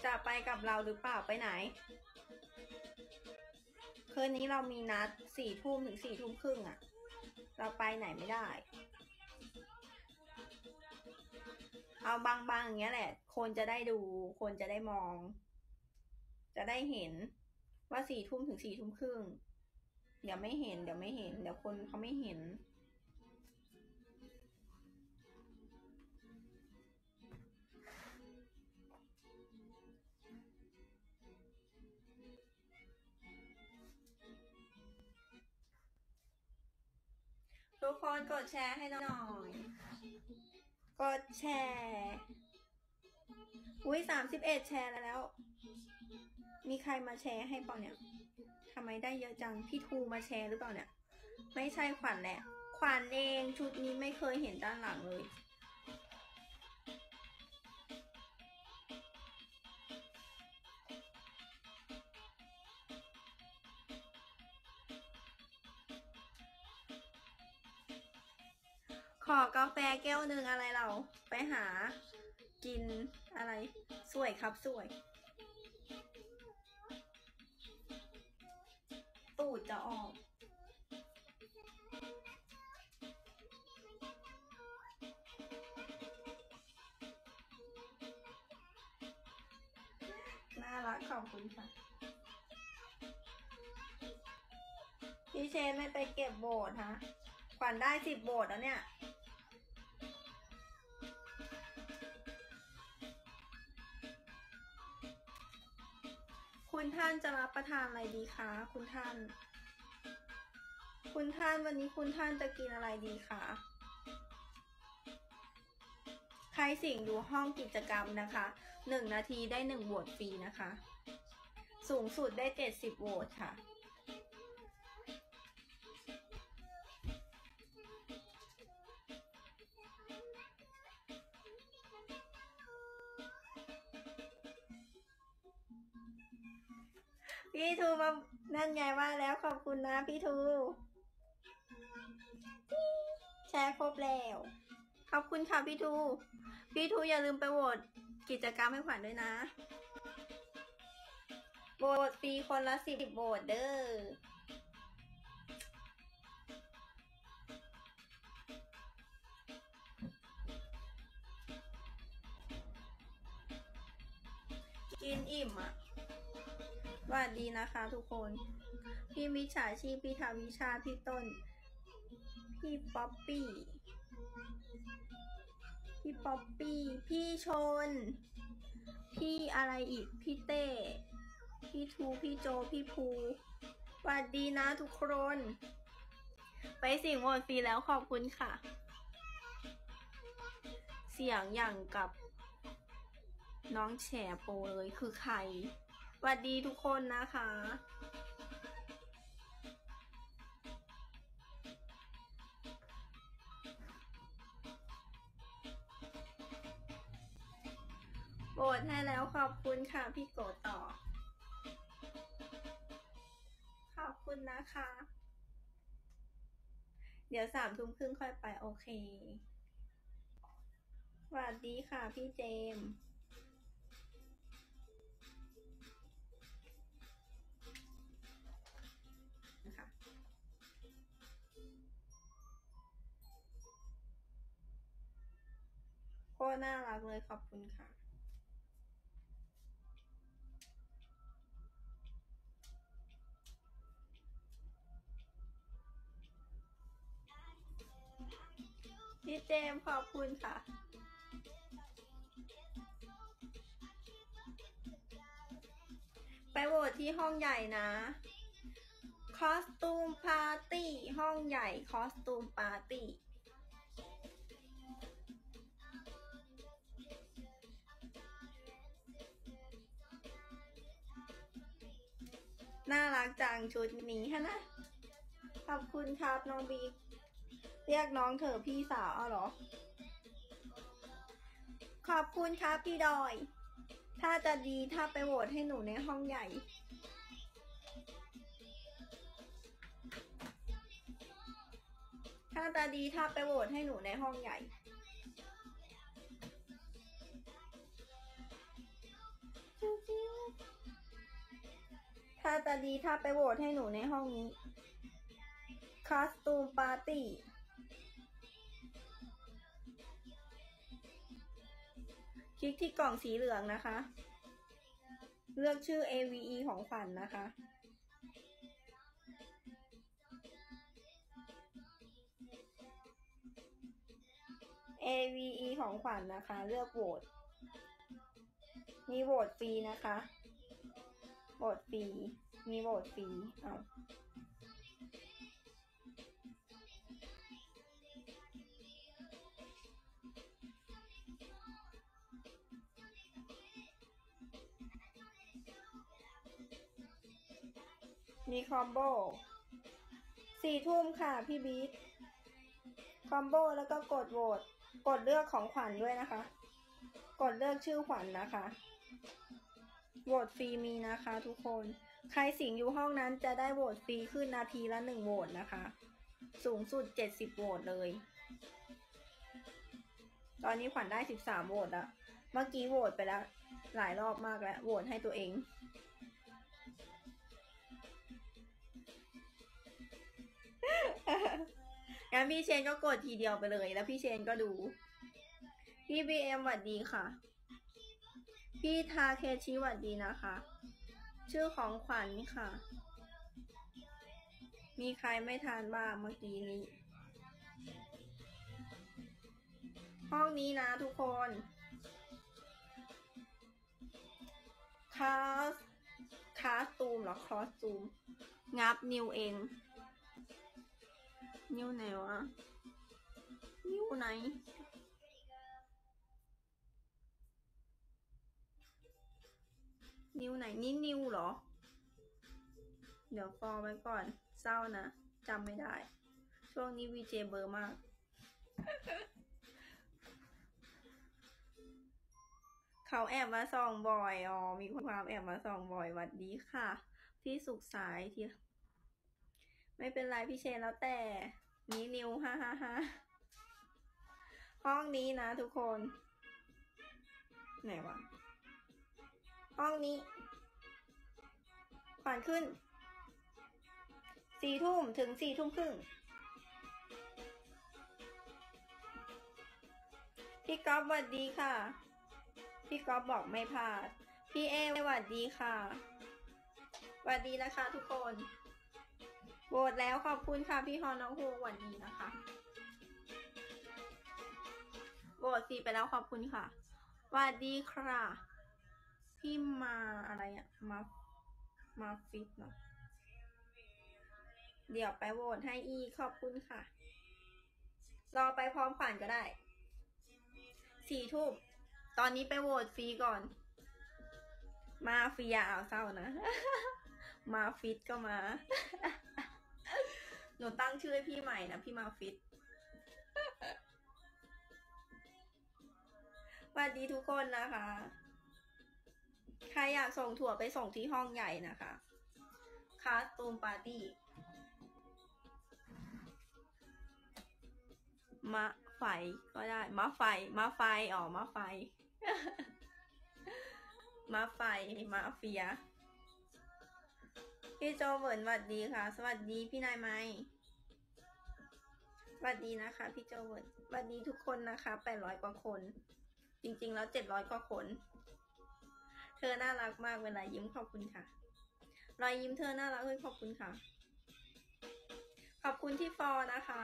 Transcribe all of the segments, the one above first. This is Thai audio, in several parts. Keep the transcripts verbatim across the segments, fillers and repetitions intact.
จะไปกับเราหรือเปล่าไปไหนคืนนี้เรามีนัดสี่ทุ่มถึงสี่ทุ่มครึ่งอะเราไปไหนไม่ได้เอาบางๆอย่างเงี้ยแหละคนจะได้ดูคนจะได้มอง จะได้เห็นว่าสี่ทุ่มถึงสี่ทุ่มครึ่งเดี๋ยวไม่เห็นเดี๋ยวไม่เห็นเดี๋ยวคนเขาไม่เห็นทุกคนกดแชร์ให้หน่อยกดแชร์อุ้ยสามสิบเอ็ดแชร์แล้วมีใครมาแชร์ให้เปล่าเนี่ยทำไมได้เยอะจังพี่ทูมาแชร์หรือเปล่าเนี่ยไม่ใช่ขวัญแหละขวัญเองชุดนี้ไม่เคยเห็นด้านหลังเลยขอกาแฟแก้วหนึ่งอะไรเราไปหากินอะไรสวยครับสวยตูดจะออกน่ารักขอบคุณค่ะพี่เชนไม่ไปเก็บโบสฮะขวัญได้สิบโบสแล้วเนี่ยคุณท่านจะรับประทานอะไรดีคะคุณท่านคุณท่านวันนี้คุณท่านจะกินอะไรดีคะใครสิ่งดูห้องกิจกรรมนะคะหนึ่งนาทีได้หนึ่งโหวตฟรีนะคะสูงสุดได้เจ็ดสิบโหวตค่ะพี่ทูมานั่นไงว่าแล้วขอบคุณนะพี่ทูแชร์ครบแล้วขอบคุณค่ะพี่ทูพี่ทูอย่าลืมไปโหวตกิจกรรมให้ขวัญด้วยนะโหวตฟรีคนละสิบโหวตเด้อกินอิ่มอ่ะสวัสดีนะคะทุกคนพี่มิจฉาชีพพี่ทาวิชาพี่ต้นพี่ป๊อปปี้พี่ป๊อปปี้พี่ชนพี่อะไรอีกพี่เต้พี่ทูพี่โจพี่ภูสวัสดีนะทุกคนไปเสียงโหวตฟรีแล้วขอบคุณค่ะเสียงอย่างกับน้องแฉโปเลยคือใครสวัสดีทุกคนนะคะโหวตให้แล้วขอบคุณค่ะพี่โกต่อขอบคุณนะคะเดี๋ยวสามทุ่มครึ่งค่อยไปโอเคสวัสดีค่ะพี่เจมค่ะโคตรน่ารักเลยขอบคุณค่ะพี่เจมขอบคุณค่ะไปโหวตที่ห้องใหญ่นะคอสตูมปาร์ตี้ห้องใหญ่คอสตูมปาร์ตี้น่ารักจังชุดนี้ฮะนะขอบคุณครับน้องบีเรียกน้องเถอะพี่สาวเอาเหรอขอบคุณครับพี่ดอยถ้าจะดีถ้าไปโหวตให้หนูในห้องใหญ่ถ้าจะดีถ้าไปโหวตให้หนูในห้องใหญ่ถ้าจะดีถ้าไปโหวตให้หนูในห้องนี้คอสตูมปาร์ตี้คลิกที่กล่องสีเหลืองนะคะ เลือกชื่อ เอ วี อี ของขวัญ นะคะ เอ วี อี ของขวัญ นะคะ เลือกโหวตมีโหวตฟรีนะคะโหวตฟรีมีโหวตฟรีเอามีคอมโบสี่ทุ่มค่ะพี่บีทคอมโบแล้วก็กดโหวตกดเลือกของขวัญด้วยนะคะกดเลือกชื่อขวัญ นะคะโหวตฟรีมีนะคะทุกคนใครสิงอยู่ห้องนั้นจะได้โหวตฟรีขึ้นนาทีละหนึ่งโหวตนะคะสูงสุดเจ็ดสิบโหวตเลยตอนนี้ขวัญได้สิบสามโหวตแล้วเมื่อกี้โหวตไปแล้วหลายรอบมากแล้วโหวตให้ตัวเองงั้นพี่เชนก็กดทีเดียวไปเลยแล้วพี่เชนก็ดูพี่บีเอ็มสวัสดีค่ะพี่ทาเคชิสวัสดีนะคะชื่อของขวัญค่ะมีใครไม่ทานบ้างเมื่อกี้นี้ห้องนี้นะทุกคนคาสคาสตูมหรอคอสตูมงับนิวเองนิวไหนวะนิวไหนนิวไหนนี่นิวเหรอเดี๋ยวฟอไว้ก่อนเศร้านะจำไม่ได้ช่วงนี้วีเจเบอร์มากเขาแอบมาส่องบ่อยอ๋อมีความแอบมาส่องบ่อยหวัดดีค่ะพี่สุขสายที่ไม่เป็นไรพี่เชนแล้วแต่นี้นิวฮ่าฮ่าฮ่าห้องนี้นะทุกคนไหนวะห้องนี้ขวัญขึ้นสี่ทุ่มถึงสี่ทุ่มครึ่งพี่ก๊อฟสวัสดีค่ะพี่ก๊อฟบอกไม่พลาดพี่เอสวัสดีค่ะสวัสดีนะคะทุกคนโหวตแล้วขอบคุณค่ะพี่ฮอน้องฮูสวัสดีนะคะโหวตสี่ไปแล้วขอบคุณค่ะสวัสดีค่ะพี่มาอะไรอะมามาฟิตเนาะเดี๋ยวไปโหวตให้อีขอบคุณค่ะรอไปพร้อมขวัญก็ได้สี่ทุ่มตอนนี้ไปโหวตฟรีก่อนมาเฟียเอาเศร้านะมาฟิตก็มาหนูตั้งชื่อให้พี่ใหม่นะพี่มาฟิตสวัสดีทุกคนนะคะใครอยากส่งถั่วไปส่งที่ห้องใหญ่นะคะคาสตูมปาร์ตี้มะไฟก็ได้มะไฟมะไฟอ๋อมะไฟมะไฟมาเฟียพี่โจเหวินสวัสดีค่ะสวัสดีพี่นายไม้สวัสดีนะคะพี่โจเหวินสวัสดีทุกคนนะคะแปดร้อยกว่าคนจริงๆแล้วเจ็ดร้อยกว่าคนเธอน่ารักมากเวลายิ้มขอบคุณค่ะรอยยิ้มเธอน่ารักเลยขอบคุณค่ะขอบคุณที่ฟอนะคะ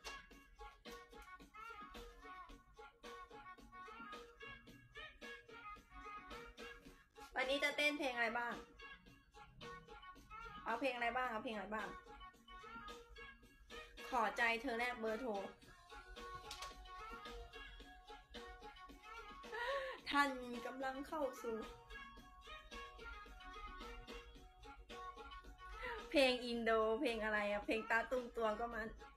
วันนี้จะเต้นเพลงอะไรบ้างเอาเพลงอะไรบ้างเอาเพลงอะไรบ้างขอใจเธอแลกเบอร์โทรท่านกำลังเข้าสู่เพลงอินโดเพลงอะไรอะเพลงตาตุ้งตัวก็มัน